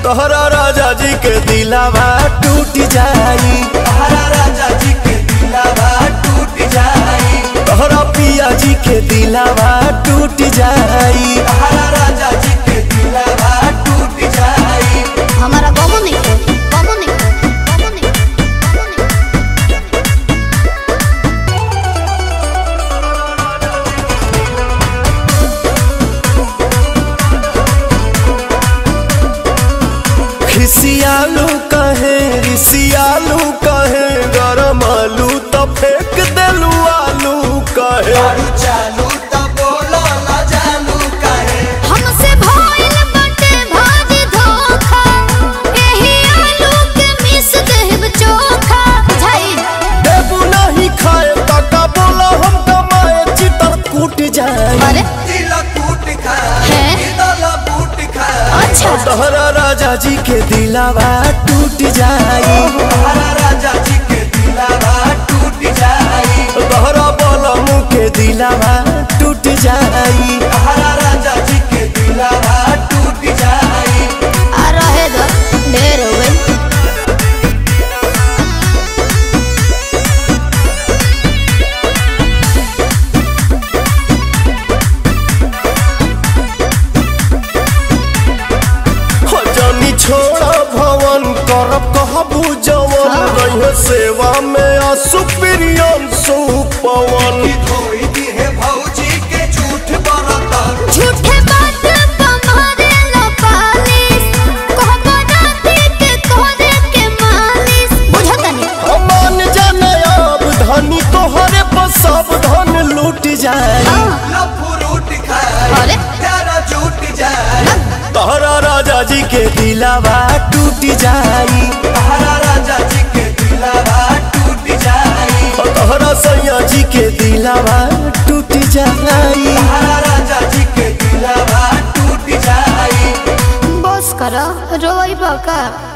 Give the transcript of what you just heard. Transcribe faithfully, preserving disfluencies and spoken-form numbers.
तोहरा राजा जी के दिलावा टूट जाई, तोहरा राजा जी के दिलावा टूट जाई, तोहरा पिया जी के दिलावा टूट जाई, तोहरा राजा जी के दिलावा टूट जाई। हमारा गमो नहीं है, गमो नहीं है, गमो नहीं है, गमो नहीं। खिसियालू कहे रिसियालू कहे गरम आलू तो फेंक देलू आलू कहे, दारू चालू तो बोलो ना जानू कहे, हमसे भइल बाटे भाजी धोखा, एही आलू के मिस देब चोखा बुझाई। देबू नहीं खाए तका बोला हम कमाए चितर कूट जाए। अरे दिल कूट खाए हैं? दिल बूट खाए। अच्छा तोहरा राजा जी के दिलावा टूट जाई, तोहरा राजा जी के दिलावा टूट जाई, तोहरा बलमू के दिलावा टूट जाई। तोहरा राजा जी के दिलावा टूट जाई। आ रहे दो ढेर हो गई। जानी छोड़ा भवन करब कहबू जवन, रहे सेवा में असुप्रियन सुपवन। धोई दी है भौजी के झूठ बरतन, झूठे बात तुम्हारे लो पालिश, कहबो राती के तोहरे के मालिश बुझतनी। मान जाने अब धनी तोहरे पर सब धन लूट जाए, लफुरूट खाए अरे प्यारा झूठ जाए, तोहरा राजा जी के दिलावा टूट जाई, तोहरा राजा जी के दिलावा टूट जाई, तोहरा सैया जी के दिलावा टूट जाई। तोहरा राजा जी के दिलावा टूट जाई। बस करो रोई बका।